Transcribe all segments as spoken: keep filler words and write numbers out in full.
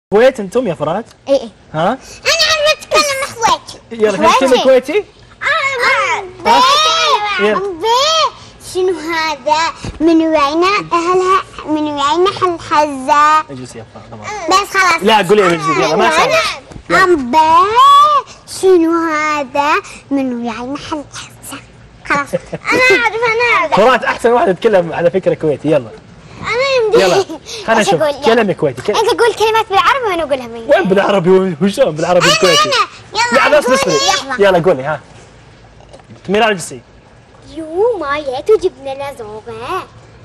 كويت انتم يا فرات؟ اي اي. ها؟ انا عارفه اتكلم خويتي. يلا تتكلم كويتي؟ اه بيه بيه شنو هذا؟ من وين اهلها؟ من وين الحزه؟ اجلس يا فرات. بس خلاص. لا قولي اجلس يلا ما اسمع. ام بيه شنو هذا؟ من وين الحزه؟ خلاص انا اعرف انا اعرف. فرات احسن واحد يتكلم على فكره كويتي. يلا انا يمدي. يلا خلينا نشوف كلمي كويتي. انت قول كلمات بالعربي وانا اقولها بالانجليزي. وين بالعربي وشلون بالعربي الكويتي؟ يلا لا بس بس يلا قولي ها. ميرال جسي. يو ما ياتو جبنا لنا زوغه.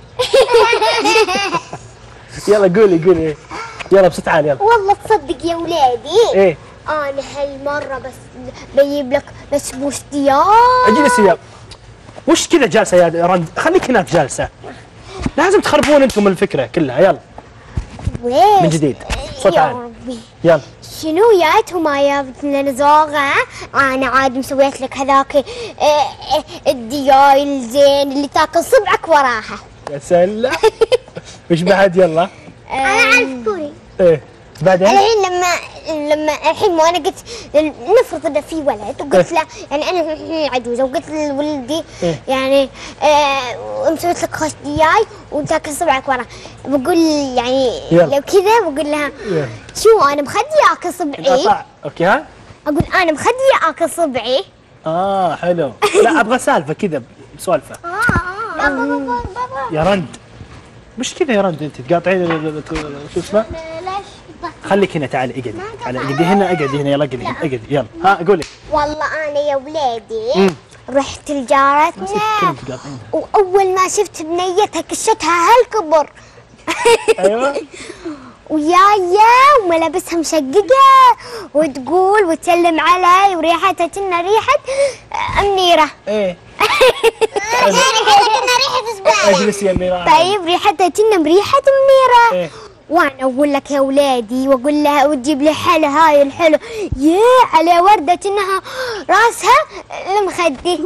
يلا قولي قولي يلا بصوت عالي يلا. والله تصدق يا ولادي ايه انا هالمره بس بجيب لك بسبوس دياب. اجلسي يا وش كذا جالسه يا رند؟ خليك هناك جالسه. لازم تخربون انتم الفكره كلها. يلا وين من جديد صوت يا عالي. ربي. يلا شنو جايتهم ما جابت لنا زوغه؟ انا عاد مسويت لك هذاك الدياي الزين اللي تاكل صبعك وراها. يا سلام. وش بعد يلا؟ انا اعرف كوري. ايه بعدين؟ الحين لما لما الحين مو انا قلت نفرض انه في ولد وقلت له يعني انا الحين عجوزه وقلت لولدي إيه؟ يعني آه مسويت لك خوش دياي وتاكل صبعك وراه. بقول يعني يلا. لو كذا بقول لها يلا. شو انا مخديه اكل صبعي. انقطع اوكي ها؟ اقول انا مخديه اكل صبعي. اه حلو. لا ابغى سالفه كذا سوالفه. اه بابا بابا يا رند مش كذا يا رند انت تقاطعين شو اسمه؟ خليك هنا تعالي اقعدي تعالي اقعدي هنا اقعدي هنا يلا اقعدي اقعدي يلا ها قولي. والله انا يا ولادي امم رحت لجارتنا واول ما شفت بنيتها كشتها هالكبر. ايوه ويايا وملابسها مشققه وتقول وتسلم علي وريحتها كنا ريحه اميره. ايه كنا ريحه زباله. اجلس يا ميرا. طيب ريحتها كنا بريحه اميره. ايه وانا اقول لك يا ولادي واقول لها وتجيب لي حلا هاي الحلو يا على ورده انها راسها المخدي.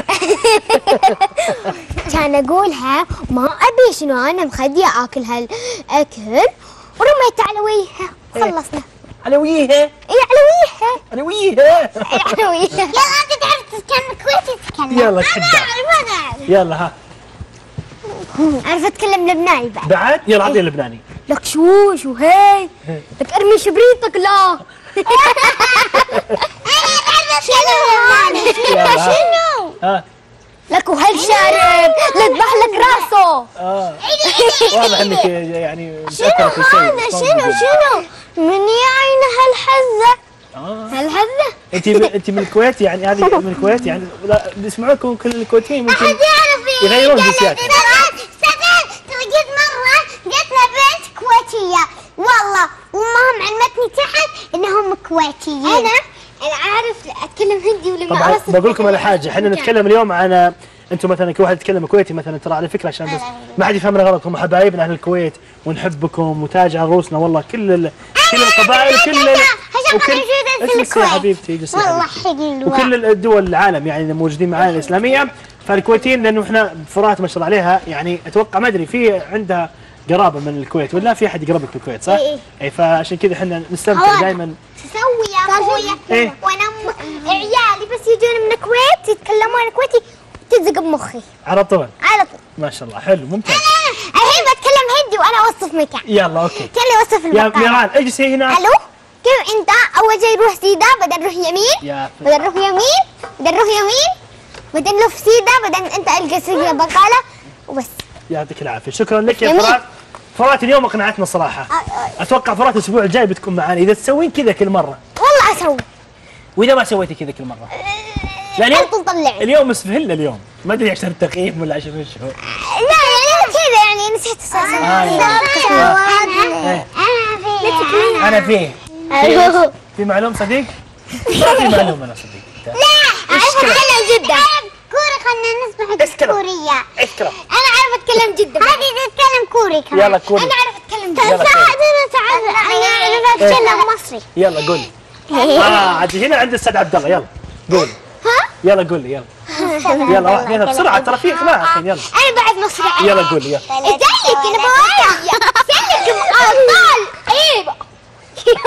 كان اقولها ما ابي شنو انا مخديه اكل هالاكل ورميت على وجهها خلصنا. على وجهها. اي على وجهها. على وجهها. على وجهها. يلا انت تعرف تتكلم كويتي تتكلم. يلا انا تحدى. اعرف انا اعرف. يلا ها اعرف اتكلم لبناني بعد. بعد يلا عطني اللبناني. لك شو شو هي لك ارمي شبريتك لا. يلا ها. شنو؟ ها لك وهالشارب لذبح لك راسه. اه واضح انك يعني شنو متأثرة في شيء. هذا؟ شنو شنو؟ من يعين هالحزه؟ اه هالحزه انت انت من الكويت يعني هذه من الكويت يعني لا بيسمعوكم كل الكويتيين ممكن حد يعرف يغيرون جنسياتهم. ترى قد مره جت لنا بنت كويتيه والله وامهم علمتني تحت انهم كويتيين. انا انا عارف اتكلم هندي ولما طبعا أوصل بقول لكم على حاجه احنا نتكلم اليوم عن انتم مثلا كل واحد يتكلم كويتي مثلا ترى على فكره عشان بس ما حد يفهمنا غلط هم حبايبنا اهل الكويت ونحبكم وتاج على رؤوسنا والله كل ال... كل القبائل وكل ال... وكل اجلس يا حبيبتي اجلس يا والله حبيبتي. حلوه. وكل الدول العالم يعني اللي موجودين معانا الاسلاميه فالكويتيين لانه احنا فرات ما شاء الله عليها يعني اتوقع ما ادري في عندها قرابه من الكويت ولا في احد يقربك بالكويت صح؟ إيه. اي فعشان كذا احنا نستمتع دائما. تسوي يا اخويا إيه؟ وانا م- عيالي بس يجون من الكويت يتكلمون كويتي تلزق بمخي على طول على طول. ما شاء الله حلو ممتاز. الحين بتكلم هندي وانا اوصف مكان. يلا اوكي كلي اوصف يا المكان. ميران اجلسي هنا. الو كيف انت اول شيء نروح سيدا بعدين نروح يمين يا بعدين نروح يمين بعدين نروح يمين بعدين نلف سيدا بعدين انت القى سيدا بقاله وبس. يعطيك العافيه شكرا لك يا جميل. فرات. فرات اليوم اقنعتنا صراحه. اتوقع فرات الاسبوع الجاي بتكون معانا اذا تسوين كذا كل مره. والله اسوي واذا ما سويتي كذا كل مره. يعني انت تطلع. اليوم مسفهلنا اليوم ما ادري عشان التقييم ولا عشان ايش هو. لا يعني كذا يعني نسيت اساسا. إيه. انا فيه ايوه في معلوم صديق؟ ما في معلوم انا صديق. لا اعرف اتكلم جدا. كوري خلنا نصبح اسكرم. كورية. اسكرم. انا اعرف اتكلم جدا. هذه تتكلم كوري كمان. يلا كوري. انا اعرف اتكلم يلا جدا. كوري. انا تعال انا انا بتكلم مصري. يلا قولي. اه عاد هنا عند الاستاذ عبد الله يلا قولي. ها يلا قولي يلا. يلا واحد اثنين بسرعه ترى في اقناع الحين يلا. انا بعد مصري. يلا قولي يلا. ازيك انا بوايا. ازيك اطفال عيب.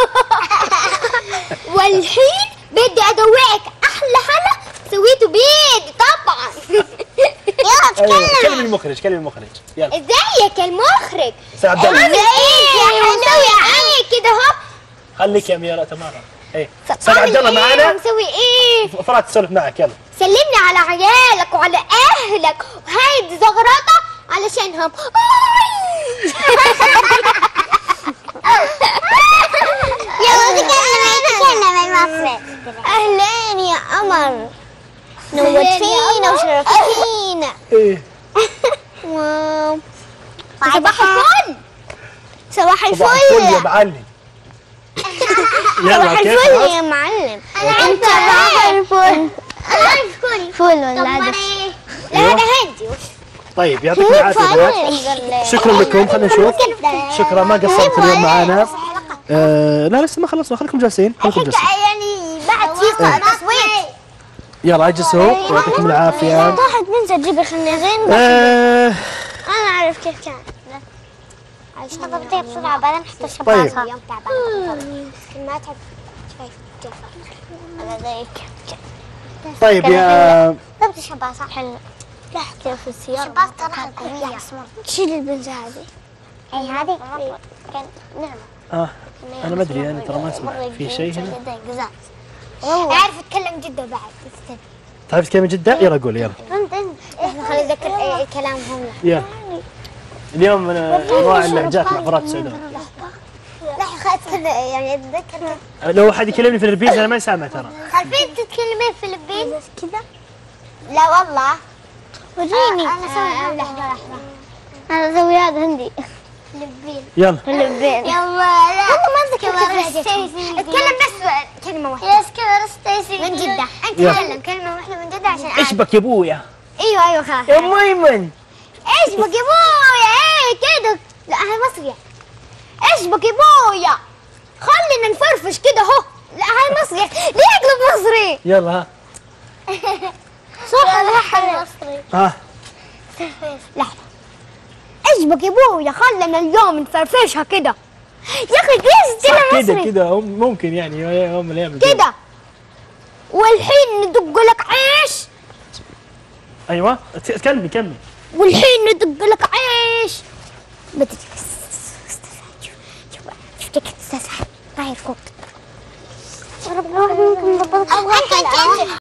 ادوقك احلى حلا سويته بيدي طبعا. يلا ايوه تكلم. كلم المخرج كلم المخرج يلا. ازيك يا المخرج؟ استاذ عبد الله عامل ايه؟ مسوي ايه كده اهو؟ خليك يا اميره تمام. ايه استاذ عبد الله معانا مسوي ايه؟ فرات تسولف معك يلا. سلمني على عيالك وعلى اهلك وهاي زغرطه علشانهم. يلا تكلمي تكلمي مصري. اهلين يا قمر، نورتينا وشرفتينا. ايه واو صباح الفل. صباح صباح الفل يا الفل. معلم. صباح يلا كيف الفل خلاص؟ يا معلم. انت صباح الفل. فل ولا هذا؟ لا هذا هندي. طيب يعطيكم العافيه بنات. شكرا لكم. خلينا نشوف. شكرا ما قصرت اليوم معانا. آه لا لسه ما خلصنا خليكم جالسين خليكم جالسين. يعني بعد في تصويت. يلا اجلسوا يعطيكم العافيه. واحد ننسى تجيب الخنازين. آه انا اعرف كيف كان. شطبتي بسرعة بعدين حتى طيب. الشباصة. يوم تعبانة ما تعب. شايف على ذيك. طيب يا ضبط الشباصة حلو. لا كيف السيارة. الشباصة تراها قوية. تشيل البنزة هذه. اي هذه كان نعمة. اه انا ما ادري انا ترى ما اسمع في شيء هنا. اعرف اتكلم جدا بعد. استنى تعرف تكلمي جدة؟ يلا قولي يلا. فهمت انت. خلي ذكر ايه كلامهم. يلا اليوم أنا انواع اللهجات مع فرات سعودية. لا خلت كذا يعني اتذكر. لو حد يكلمني في الفيديو انا ما سامع ترى. خلفين تتكلمين فلبين كذا؟ لا والله. وريني. انا اسوي لحظة لحظة. انا اسوي هذا هندي. فلبين. يلا فلبين. يلا لا. والله ما اتذكر ستيسي. اتكلم بس كلمة واحدة. يس كذا ستيسي من جدة. انت يلا. تكلم كلمة واحدة من جدة عشان ايش اعرف. بك يا ابويا؟ ايوه ايوه خلاص. يا ميمن ايش بك يا ابويا؟ ايه كده. لا هاي مصرية. ايش بك يا ابويا؟ خلينا نفرفش كده اهو. لا هاي مصرية. ليه اقلب مصري؟ يلا ها صح هذا مصري. ها لحظة. ايش بك يا ابويا؟ خلينا اليوم نفرفشها كده. يا اخي ليش صح كده كده مصري؟ كده هم- ممكن يعني يوم من الايام كده. والحين ندق لك عيش. ايوه ت- كملي كملي. والحين ندق لك عيش. بدك شفتك تستسحب طاير فوق. ابغى